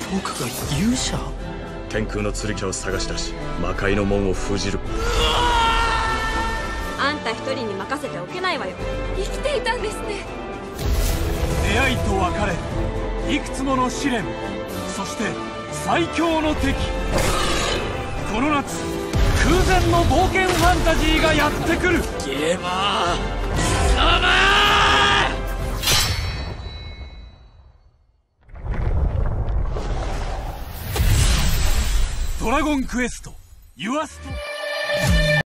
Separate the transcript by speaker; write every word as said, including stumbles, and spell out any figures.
Speaker 1: 僕が勇者？
Speaker 2: 天空の剣を探し出し魔界の門を封じる。
Speaker 3: あんた一人に任せておけないわよ。
Speaker 4: 生きていたんですね。
Speaker 5: 出会いと別れ、いくつもの試練、そして最強の敵。この夏、空前の冒険ファンタジーがやってくる。
Speaker 1: ゲーマー
Speaker 5: 様ドラゴンクエストユアスト。